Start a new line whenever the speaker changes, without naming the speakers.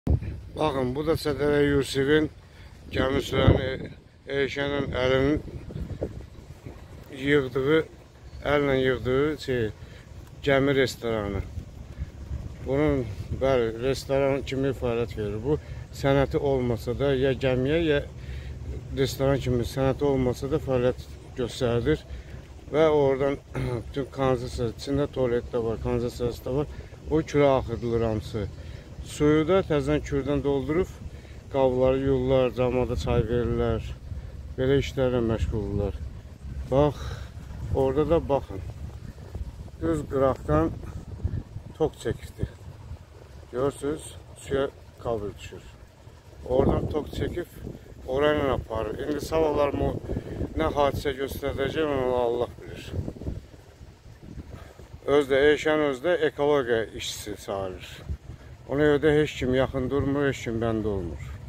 Bakın bu da Sədərə Yusif'in gəmi sürəni Eyşənin əlinin əllə yığdığı gəmi restoranı. Bunun bəli, restoran kimi fəaliyyət verir. Bu sənəti olmasa da ya gəmiyə ya restoran kimi sənəti olmasa da fəaliyyət göstərir. Və oradan bütün kanalizasiya, içində tualet də var, kanalizasiyası da var. O kürə axıdılır hamısı. Suyu da təzədən kürdən doldurub qabları yuyurlar, camada çay verirlər. Belə işlərlə məşğuldurlar. Bax, orada da baxın. Düz qıraqdan tok çəkibdir. Görürsünüz, suya kabel düşür. Oradan tok çəkib, orayla aparır. İndi sabahlar nə hadisə göstərəcək, onu Allah bilir. Eyşən özdə ekologiya işçisi sayılır. Ona görə də heç kim yaxın durmur, heç kim bəndə olmur.